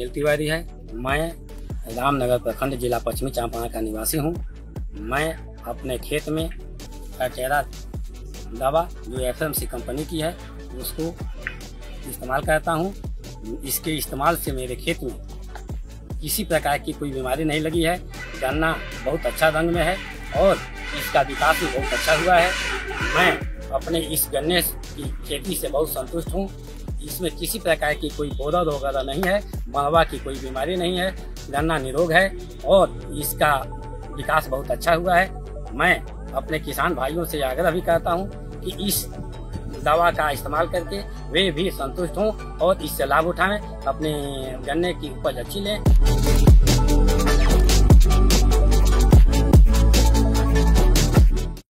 अनिल तिवारी है। मैं रामनगर प्रखंड जिला पश्चिमी चंपारण का निवासी हूँ। मैं अपने खेत में फर्टेरा दवा जो FMC कंपनी की है उसको इस्तेमाल करता हूँ। इसके इस्तेमाल से मेरे खेत में किसी प्रकार की कोई बीमारी नहीं लगी है। गन्ना बहुत अच्छा रंग में है और इसका विकास भी बहुत अच्छा हुआ है। मैं अपने इस गन्ने की खेती से बहुत संतुष्ट हूँ। इसमें किसी प्रकार की कोई पौधा वगैरह नहीं है, मलबा की कोई बीमारी नहीं है, गन्ना निरोग है और इसका विकास बहुत अच्छा हुआ है। मैं अपने किसान भाइयों से आग्रह भी करता हूँ कि इस दवा का इस्तेमाल करके वे भी संतुष्ट हों और इससे लाभ उठाएं, अपने गन्ने की उपज अच्छी लें।